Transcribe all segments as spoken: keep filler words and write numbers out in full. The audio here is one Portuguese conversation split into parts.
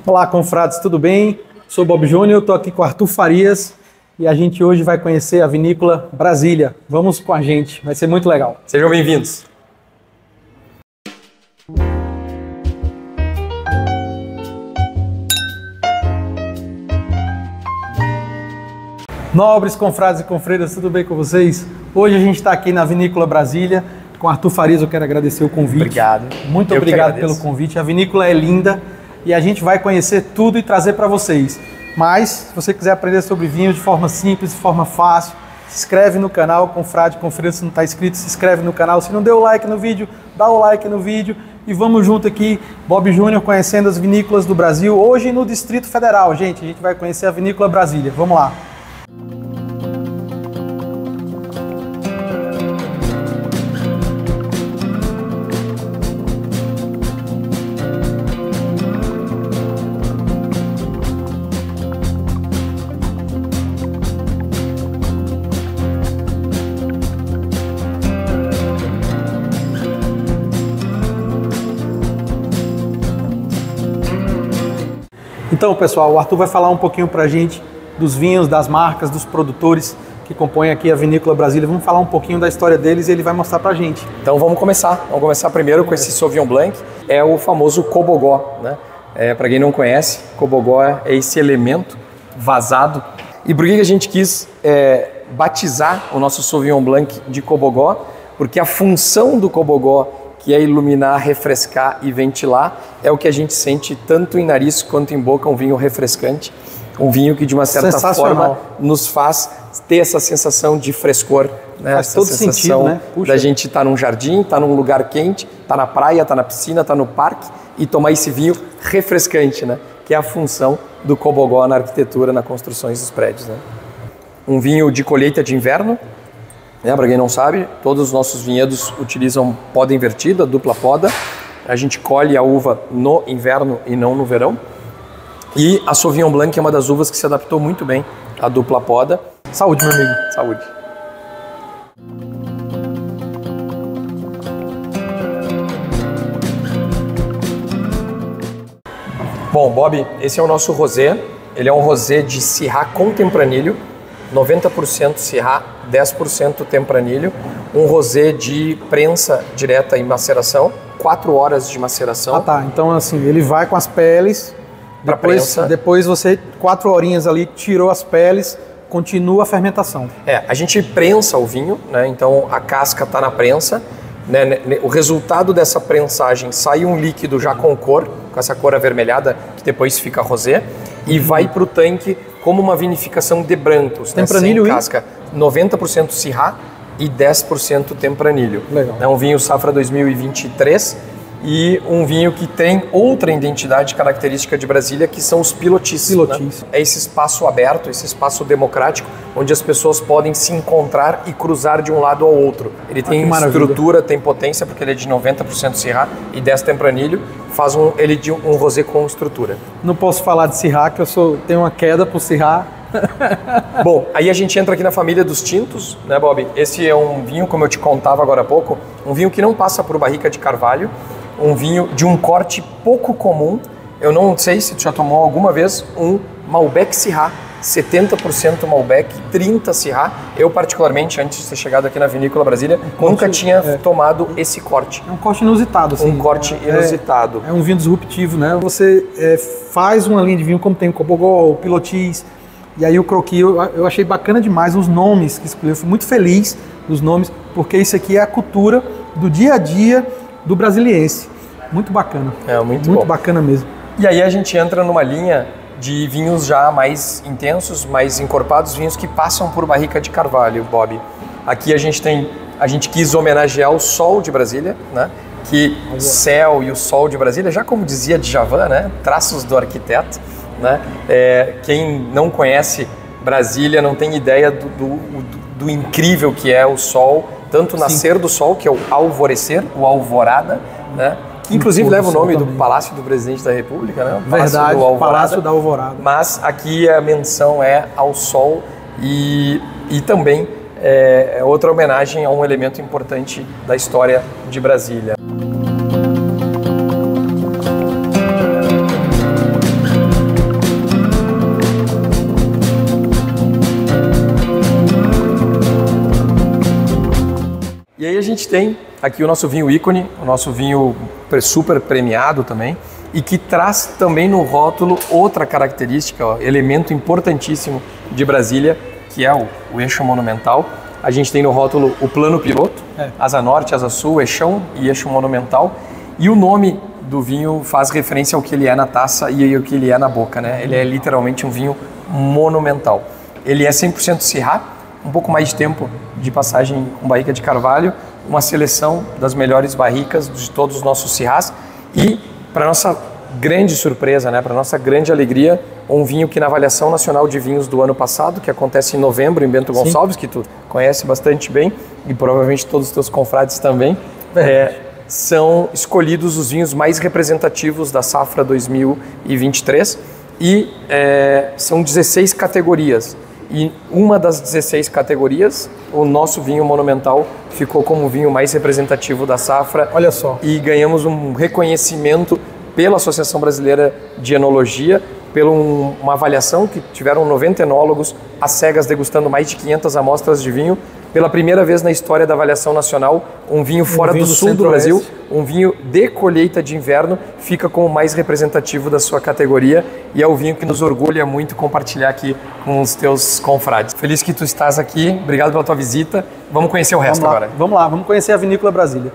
Olá, confrades, tudo bem? Sou Bob Júnior, estou aqui com Arthur Farias e a gente hoje vai conhecer a Vinícola Brasília. Vamos com a gente, vai ser muito legal. Sejam bem-vindos. Nobres confrades e confreiras, tudo bem com vocês? Hoje a gente está aqui na Vinícola Brasília com Arthur Farias. Eu quero agradecer o convite. Obrigado. Muito Eu obrigado pelo convite. A vinícola é linda e a gente vai conhecer tudo e trazer para vocês. Mas, se você quiser aprender sobre vinho de forma simples, de forma fácil, se inscreve no canal, confrade, confreira, se não está inscrito, se inscreve no canal. Se não deu o like no vídeo, dá o like no vídeo. E vamos junto aqui, Bob Júnior, conhecendo as vinícolas do Brasil. Hoje no Distrito Federal, gente, a gente vai conhecer a Vinícola Brasília. Vamos lá. Então, pessoal, o Arthur vai falar um pouquinho para a gente dos vinhos, das marcas, dos produtores que compõem aqui a Vinícola Brasília. Vamos falar um pouquinho da história deles e ele vai mostrar para a gente. Então vamos começar. Vamos começar primeiro com esse Sauvignon Blanc. É o famoso Cobogó, né? É, para quem não conhece, Cobogó é esse elemento vazado. E por que a gente quis é, batizar o nosso Sauvignon Blanc de Cobogó? Porque a função do Cobogó, que é iluminar, refrescar e ventilar, é o que a gente sente tanto em nariz quanto em boca, um vinho refrescante, um vinho que de uma certa forma nos faz ter essa sensação de frescor, né? Faz essa todo sensação sentido, né? Puxa. Da gente estar num jardim, estar num lugar quente, estar na praia, estar na piscina, estar no parque e tomar esse vinho refrescante, né? Que é a função do Cobogó na arquitetura, nas construções dos prédios, né? Um vinho de colheita de inverno. É, para quem não sabe, todos os nossos vinhedos utilizam poda invertida, dupla poda. A gente colhe a uva no inverno e não no verão. E a Sauvignon Blanc é uma das uvas que se adaptou muito bem à dupla poda. Saúde, meu amigo. Saúde. Bom, Bob, esse é o nosso rosé. Ele é um rosé de Syrah com tempranilho. noventa por cento Syrah, dez por cento tempranilho, um rosé de prensa direta em maceração, quatro horas de maceração. Ah tá, então assim, ele vai com as peles, pra depois, prensa. depois você, quatro horinhas ali, tirou as peles, continua a fermentação. É, a gente prensa o vinho, né? Então a casca está na prensa, né? O resultado dessa prensagem sai um líquido já com cor, com essa cor avermelhada, que depois fica rosé, e vai para o tanque como uma vinificação de brancos, tempranilho, né? Sem casca, noventa por cento Syrah e dez por cento tempranilho. Legal. É um vinho safra dois mil e vinte e três e um vinho que tem outra identidade característica de Brasília, que são os pilotis. Pilotis. Né? É esse espaço aberto, esse espaço democrático, onde as pessoas podem se encontrar e cruzar de um lado ao outro. Ele Ah, tem que maravilha. estrutura, tem potência, porque ele é de noventa por cento Syrah e dez por cento tempranilho, faz um, ele de um rosé com estrutura. Não posso falar de Syrah, que eu sou, tenho uma queda por Syrah. Bom, aí a gente entra aqui na família dos tintos, né, Bob? Esse é um vinho, como eu te contava agora há pouco, um vinho que não passa por barrica de carvalho, um vinho de um corte pouco comum. Eu não sei se tu já tomou alguma vez um Malbec Syrah, setenta por cento Malbec, trinta por cento Syrah. Eu, particularmente, antes de ter chegado aqui na Vinícola Brasília, corte, nunca tinha é. tomado esse corte. É um corte inusitado, assim. Um corte é, inusitado. É, é um vinho disruptivo, né? Você é, faz uma linha de vinho como tem o Cobogó, o Pilotis, e aí o croquis. Eu, eu achei bacana demais os nomes que escolheu. Eu fui muito feliz dos nomes, porque isso aqui é a cultura do dia a dia do brasiliense. Muito bacana. É, muito, muito bom. bacana mesmo. E aí a gente entra numa linha de vinhos já mais intensos, mais encorpados, vinhos que passam por barrica de carvalho, Bob. Aqui a gente tem, a gente quis homenagear o sol de Brasília, né? Que o céu e o sol de Brasília, já como dizia Djavan, né? Traços do arquiteto, né? É, quem não conhece Brasília não tem ideia do, do, do, do incrível que é o sol, tanto o nascer Sim. do sol, que é o alvorecer, o alvorada, né? Que inclusive leva o nome do Palácio do Presidente da República, né? O Palácio Verdade, do Alvorada. Palácio da Alvorada. Mas aqui a menção é ao sol e, e também é outra homenagem a um elemento importante da história de Brasília. gente tem aqui o nosso vinho ícone, o nosso vinho super premiado também, e que traz também no rótulo outra característica, ó, elemento importantíssimo de Brasília, que é o, o eixo monumental. A gente tem no rótulo o plano piloto, é. asa norte, asa sul, eixão e eixo monumental. E o nome do vinho faz referência ao que ele é na taça e ao que ele é na boca, né? Ele é literalmente um vinho monumental. Ele é cem por cento Syrah, um pouco mais de tempo de passagem com barrica de carvalho, uma seleção das melhores barricas de todos os nossos Syrahs e, para nossa grande surpresa, né, para nossa grande alegria, um vinho que na avaliação nacional de vinhos do ano passado, que acontece em novembro em Bento Gonçalves, Sim. que tu conhece bastante bem e provavelmente todos os teus confrades também, é, são escolhidos os vinhos mais representativos da safra dois mil e vinte e três e é, são dezesseis categorias. E uma das dezesseis categorias, o nosso vinho monumental ficou como o vinho mais representativo da safra. Olha só. E ganhamos um reconhecimento pela Associação Brasileira de Enologia, pela um, uma avaliação que tiveram noventa enólogos às cegas degustando mais de quinhentas amostras de vinho. Pela primeira vez na história da avaliação nacional, um vinho fora um vinho do, do sul do Brasil, um vinho de colheita de inverno, fica como o mais representativo da sua categoria e é o vinho que nos orgulha muito compartilhar aqui com os teus confrades. Feliz que tu estás aqui, obrigado pela tua visita. Vamos conhecer o resto vamos agora. Vamos lá, vamos conhecer a Vinícola Brasília.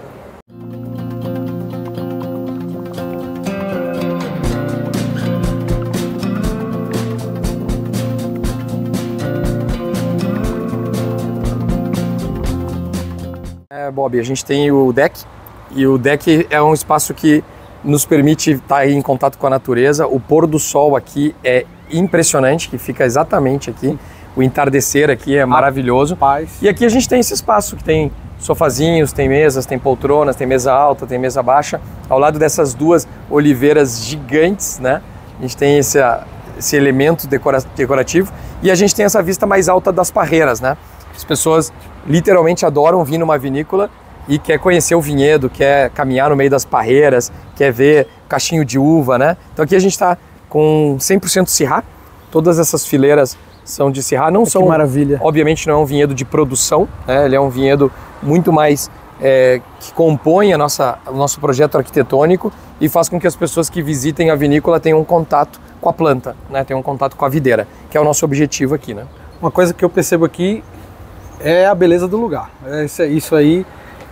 Bob, a gente tem o deck e o deck é um espaço que nos permite estar em contato com a natureza. O pôr do sol aqui é impressionante, que fica exatamente aqui. O entardecer aqui é maravilhoso. Paz. E aqui a gente tem esse espaço que tem sofazinhos, tem mesas, tem poltronas, tem mesa alta, tem mesa baixa. Ao lado dessas duas oliveiras gigantes, né? A gente tem esse, esse elemento decora, decorativo e a gente tem essa vista mais alta das parreiras, né? As pessoas literalmente adoram vir numa vinícola e quer conhecer o vinhedo, quer caminhar no meio das parreiras, quer ver cachinho de uva, né? Então aqui a gente está com cem por cento Syrah, todas essas fileiras são de Syrah, não que são, maravilha. Obviamente não é um vinhedo de produção, né? Ele é um vinhedo muito mais é, que compõe a nossa, o nosso projeto arquitetônico e faz com que as pessoas que visitem a vinícola tenham um contato com a planta, né? Tenham um contato com a videira, que é o nosso objetivo aqui, né? Uma coisa que eu percebo aqui é a beleza do lugar. Isso, isso aí,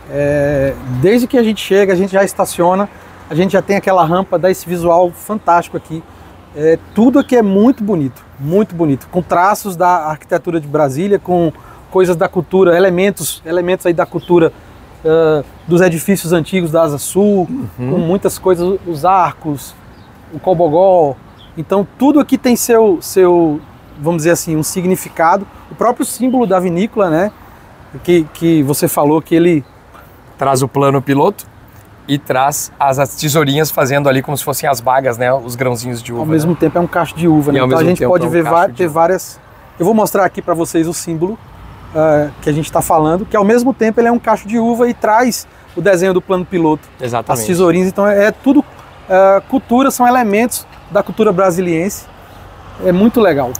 é, desde que a gente chega, a gente já estaciona, a gente já tem aquela rampa, dá esse visual fantástico aqui. É, tudo aqui é muito bonito, muito bonito, com traços da arquitetura de Brasília, com coisas da cultura, elementos, elementos aí da cultura uh, dos edifícios antigos da Asa Sul, uhum. com muitas coisas, os arcos, o cobogó. Então tudo aqui tem seu, seu, vamos dizer assim, um significado. O próprio símbolo da vinícola, né, que, que você falou que ele traz o plano piloto e traz as, as tesourinhas fazendo ali como se fossem as bagas, né, os grãozinhos de uva. Ao mesmo né? tempo é um cacho de uva, né? Então a gente pode é um ver vai, ter várias... Eu vou mostrar aqui para vocês o símbolo uh, que a gente está falando, que ao mesmo tempo ele é um cacho de uva e traz o desenho do plano piloto. Exatamente. As tesourinhas, então é, é tudo uh, cultura, são elementos da cultura brasiliense. É muito legal.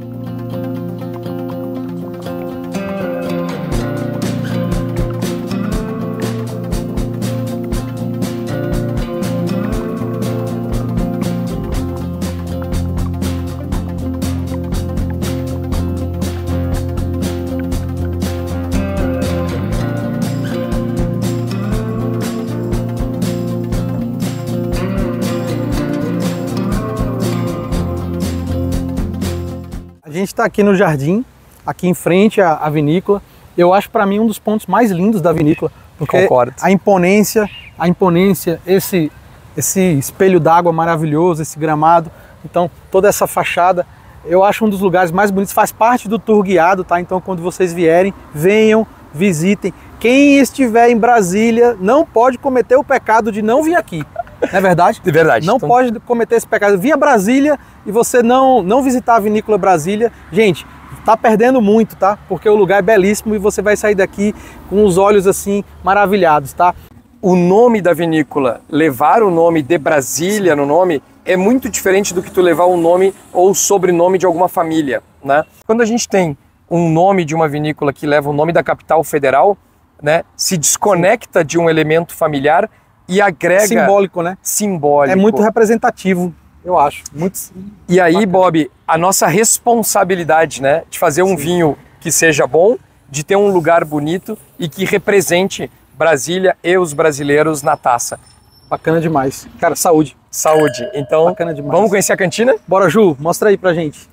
A gente está aqui no jardim, aqui em frente à, à vinícola. Eu acho para mim um dos pontos mais lindos da vinícola, porque Concordo. a imponência, a imponência, esse, esse espelho d'água maravilhoso, esse gramado, então toda essa fachada, eu acho um dos lugares mais bonitos, faz parte do tour guiado, tá? Então quando vocês vierem, venham, visitem. Quem estiver em Brasília não pode cometer o pecado de não vir aqui. Não é verdade? É verdade. Não então... pode cometer esse pecado. Via Brasília e você não, não visitar a Vinícola Brasília, gente, tá perdendo muito, tá? Porque o lugar é belíssimo e você vai sair daqui com os olhos assim maravilhados, tá? O nome da vinícola, levar o nome de Brasília no nome, é muito diferente do que tu levar o nome ou o sobrenome de alguma família, né? Quando a gente tem um nome de uma vinícola que leva o nome da capital federal, né, se desconecta de um elemento familiar e agrega... Simbólico, né? Simbólico. É muito representativo, eu acho. Muito... E aí, bacana. Bob, a nossa responsabilidade, né, de fazer um Sim. vinho que seja bom, de ter um lugar bonito e que represente Brasília e os brasileiros na taça. Bacana demais. Cara, saúde. Saúde. Então, Bacana demais. Vamos conhecer a cantina? Bora, Ju. Mostra aí pra gente.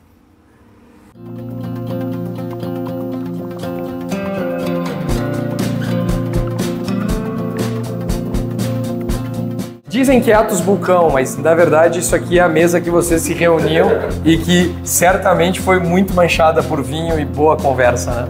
Dizem que é Atos Vulcão, mas na verdade isso aqui é a mesa que vocês se reuniam e que certamente foi muito manchada por vinho e boa conversa, né?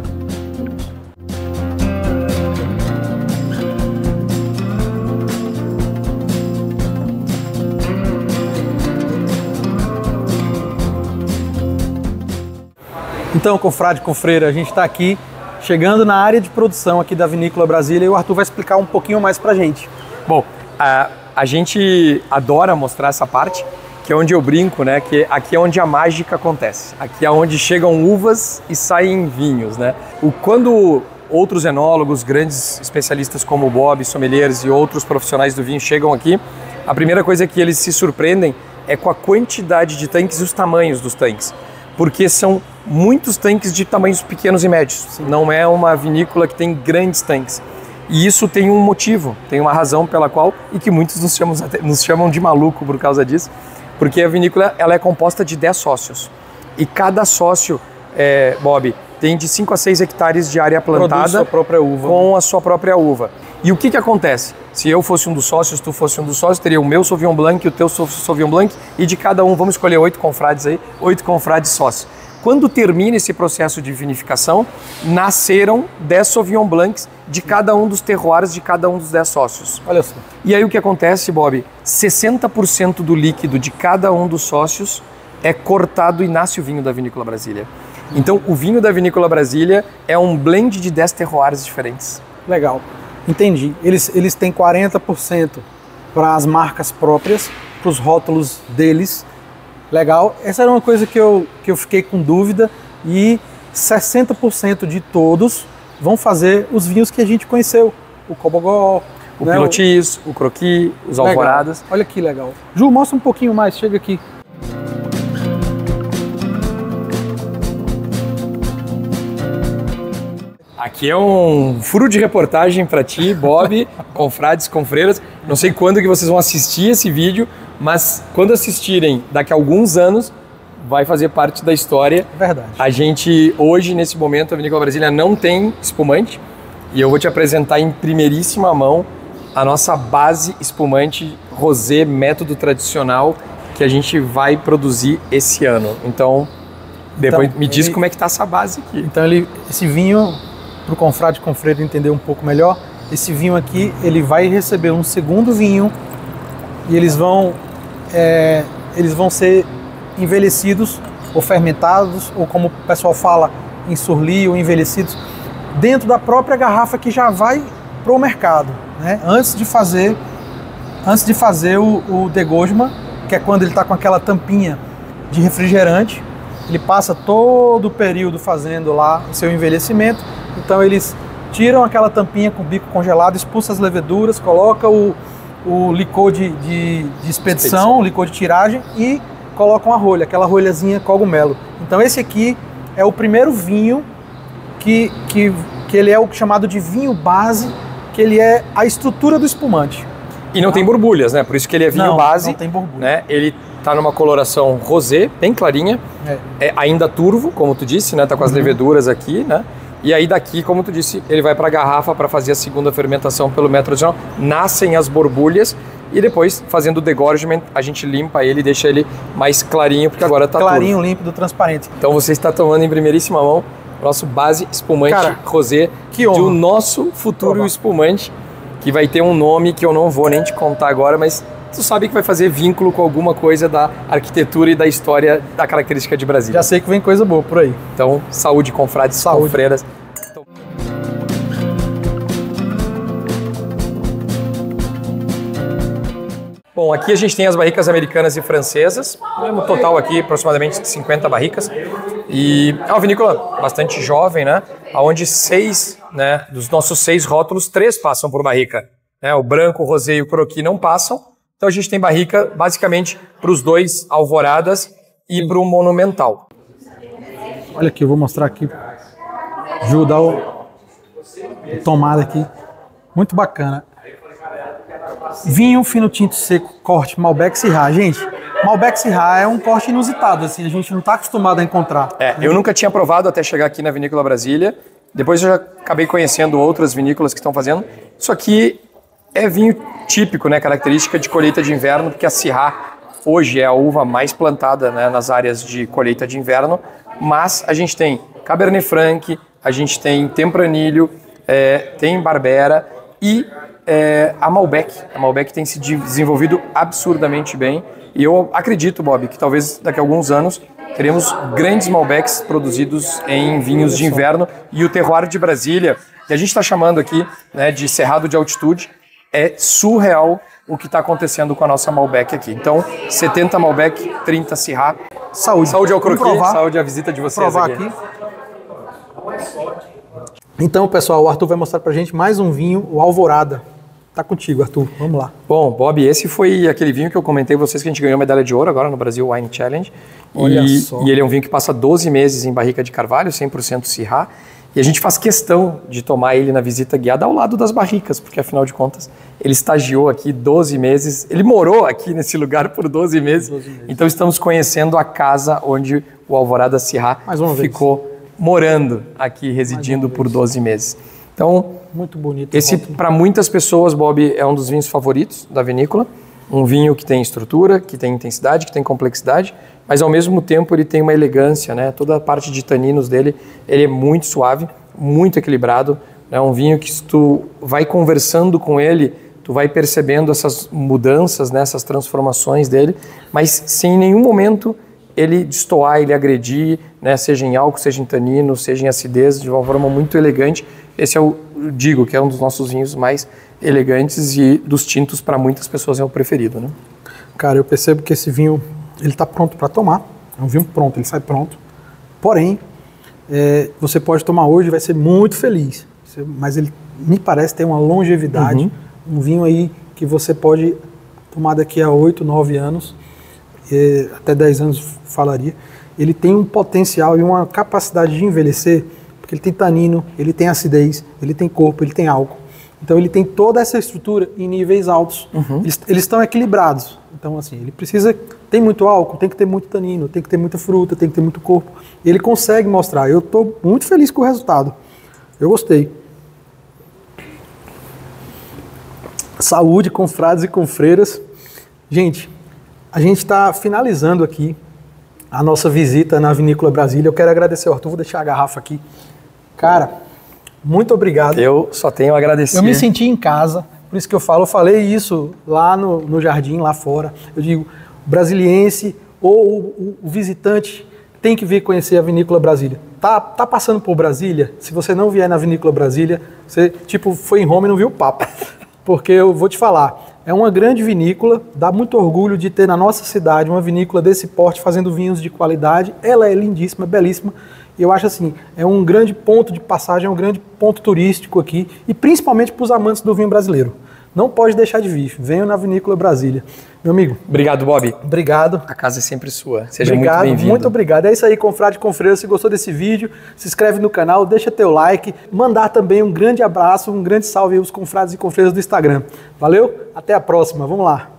Então, confrade, confreira, a gente está aqui chegando na área de produção aqui da Vinícola Brasília e o Arthur vai explicar um pouquinho mais pra gente. Bom, a, a gente adora mostrar essa parte, que é onde eu brinco, né? Que aqui é onde a mágica acontece. Aqui é onde chegam uvas e saem vinhos, né? O, quando outros enólogos, grandes especialistas como o Bob, sommeliers e outros profissionais do vinho chegam aqui, a primeira coisa que eles se surpreendem é com a quantidade de tanques e os tamanhos dos tanques. Porque são muitos tanques de tamanhos pequenos e médios. Sim. Não é uma vinícola que tem grandes tanques. E isso tem um motivo, tem uma razão pela qual, e que muitos nos chamam, nos chamam de maluco por causa disso, porque a vinícola ela é composta de dez sócios. E cada sócio, é, Bob, tem de cinco a seis hectares de área plantada. Produz sua própria uva. Com a sua própria uva. E o que que acontece? Se eu fosse um dos sócios, tu fosse um dos sócios, teria o meu Sauvignon Blanc e o teu Sauvignon Blanc, e de cada um, vamos escolher oito confrades aí, oito confrades sócios. Quando termina esse processo de vinificação, nasceram dez Sauvignon Blancs de cada um dos terroirs de cada um dos dez sócios. Olha só. E aí o que acontece, Bob? sessenta por cento do líquido de cada um dos sócios é cortado e nasce o vinho da Vinícola Brasília. Então, o vinho da Vinícola Brasília é um blend de dez terroirs diferentes. Legal. Entendi. Eles, eles têm quarenta por cento para as marcas próprias, para os rótulos deles. Legal. Essa era uma coisa que eu, que eu fiquei com dúvida. E sessenta por cento de todos vão fazer os vinhos que a gente conheceu. O Cobogó, o né? Pilotis, o Croqui, os Legal. Alvoradas. Olha que legal. Ju, mostra um pouquinho mais. Chega aqui. Aqui é um furo de reportagem para ti, Bob, confrades, confreiras. Não sei quando que vocês vão assistir esse vídeo, mas quando assistirem, daqui a alguns anos, vai fazer parte da história. Verdade. A gente, hoje, nesse momento, a Vinícola Brasília não tem espumante e eu vou te apresentar em primeiríssima mão a nossa base espumante rosé método tradicional que a gente vai produzir esse ano. Então, depois então, me diz ele... como é que tá essa base aqui. Então, ele, esse vinho... para o confrade confreiro entender um pouco melhor, esse vinho aqui ele vai receber um segundo vinho e eles vão é, eles vão ser envelhecidos ou fermentados, ou como o pessoal fala, em surli ou envelhecidos, dentro da própria garrafa que já vai para o mercado, né? Antes de fazer antes de fazer o, o degorgement, que é quando ele está com aquela tampinha de refrigerante, ele passa todo o período fazendo lá o seu envelhecimento. Então eles tiram aquela tampinha com o bico congelado, expulsam as leveduras, colocam o, o licor de, de, de expedição, expedição, o licor de tiragem e colocam a rolha, aquela rolhazinha cogumelo. Então esse aqui é o primeiro vinho que, que, que ele é o chamado de vinho base, que ele é a estrutura do espumante. E não, não tem borbulhas, né? Por isso que ele é vinho não, base. Não tem borbulha. Né? Ele tá numa coloração rosé, bem clarinha, é. É ainda turvo, como tu disse, né? Tá com as uhum. leveduras aqui, né? E aí daqui, como tu disse, ele vai para a garrafa para fazer a segunda fermentação pelo método tradicional. Nascem as borbulhas e depois, fazendo o degorgement, a gente limpa ele e deixa ele mais clarinho, porque agora tá clarinho, turvo. límpido, transparente. Então você está tomando em primeiríssima mão nosso base espumante Cara, rosé que do nosso futuro Prova. espumante, que vai ter um nome que eu não vou nem te contar agora, mas tu sabe que vai fazer vínculo com alguma coisa da arquitetura e da história da característica de Brasília. Já sei que vem coisa boa por aí. Então, saúde, confrades, saúde. confreiras. Então... Bom, aqui a gente tem as barricas americanas e francesas, no total aqui aproximadamente cinquenta barricas, e é uma vinícola bastante jovem, né, onde seis, né, dos nossos seis rótulos, três passam por barrica, né, o branco, o rosé e o croqui não passam, então a gente tem barrica basicamente para os dois alvoradas e para o monumental. Olha aqui, eu vou mostrar aqui, Ju, dá o tomada aqui, muito bacana. Vinho fino tinto seco, corte Malbec Syrah. Gente, Malbec Syrah é um corte inusitado, assim, a gente não está acostumado a encontrar. É, eu nunca tinha provado até chegar aqui na Vinícola Brasília, depois eu já acabei conhecendo outras vinícolas que estão fazendo. Isso aqui é vinho típico, né, característica de colheita de inverno, porque a Syrah hoje é a uva mais plantada, né, nas áreas de colheita de inverno, mas a gente tem Cabernet Franc, a gente tem Tempranillo, é, tem Barbera e É, a Malbec. A Malbec tem se desenvolvido absurdamente bem e eu acredito, Bob, que talvez daqui a alguns anos teremos grandes Malbecs produzidos em vinhos de inverno e o terroir de Brasília, que a gente está chamando aqui, né, de Cerrado de Altitude, é surreal o que está acontecendo com a nossa Malbec aqui. Então, setenta Malbec, trinta Syrah. Saúde. Saúde ao croquis, saúde à visita de vocês provar aqui. aqui. Então, pessoal, o Arthur vai mostrar pra gente mais um vinho, o Alvorada. Tá contigo, Arthur. Vamos lá. Bom, Bob, esse foi aquele vinho que eu comentei com vocês que a gente ganhou medalha de ouro agora no Brasil Wine Challenge. Olha e, só. E ele é um vinho que passa doze meses em barrica de carvalho, cem por cento Syrah. E a gente faz questão de tomar ele na visita guiada ao lado das barricas, porque afinal de contas ele estagiou aqui doze meses, ele morou aqui nesse lugar por doze meses. doze meses. Então estamos conhecendo a casa onde o Alvorada Syrah ficou vez. morando aqui, residindo por doze meses. Então, muito bonito. Esse, para muitas pessoas, Bob, é um dos vinhos favoritos da vinícola. Um vinho que tem estrutura, que tem intensidade, que tem complexidade, mas ao mesmo tempo ele tem uma elegância, né? Toda a parte de taninos dele, ele é muito suave, muito equilibrado. É um vinho que se tu vai conversando com ele, tu vai percebendo essas mudanças, né? Essas transformações dele, mas sem em nenhum momento ele destoar, ele agredir, né? Seja em álcool, seja em tanino, seja em acidez, de uma forma muito elegante. Esse é o, eu digo, que é um dos nossos vinhos mais elegantes e dos tintos para muitas pessoas é o preferido, né? Cara, eu percebo que esse vinho, ele está pronto para tomar. É um vinho pronto, ele sai pronto. Porém, é, você pode tomar hoje e vai ser muito feliz. Mas ele me parece ter uma longevidade. Uhum. Um vinho aí que você pode tomar daqui a oito, nove anos, é, até dez anos falaria. Ele tem um potencial e uma capacidade de envelhecer, porque ele tem tanino, ele tem acidez, ele tem corpo, ele tem álcool. Então ele tem toda essa estrutura em níveis altos. Uhum. Eles, eles estão equilibrados. Então assim, ele precisa, tem muito álcool, tem que ter muito tanino, tem que ter muita fruta, tem que ter muito corpo. E ele consegue mostrar. Eu estou muito feliz com o resultado. Eu gostei. Saúde, confrades e confreiras. Gente, a gente está finalizando aqui a nossa visita na Vinícola Brasília. Eu quero agradecer ao Arthur, vou deixar a garrafa aqui. Cara, muito obrigado. Eu só tenho a agradecer. Eu me senti em casa, por isso que eu falo, eu falei isso lá no, no jardim, lá fora. Eu digo, o brasiliense ou o, o, o visitante tem que vir conhecer a Vinícola Brasília. Tá, tá passando por Brasília? Se você não vier na Vinícola Brasília, você tipo foi em Roma e não viu o Papa. Porque eu vou te falar, é uma grande vinícola, dá muito orgulho de ter na nossa cidade uma vinícola desse porte fazendo vinhos de qualidade. Ela é lindíssima, belíssima. E eu acho assim, é um grande ponto de passagem, é um grande ponto turístico aqui, e principalmente para os amantes do vinho brasileiro. Não pode deixar de vir, venham na Vinícola Brasília. Meu amigo. Obrigado, Bob. Obrigado. A casa é sempre sua. Seja obrigado, muito bem-vindo. Muito obrigado. É isso aí, confrade e confreira. Se gostou desse vídeo, se inscreve no canal, deixa teu like. Mandar também um grande abraço, um grande salve aos confrades e confreiras do Instagram. Valeu? Até a próxima. Vamos lá.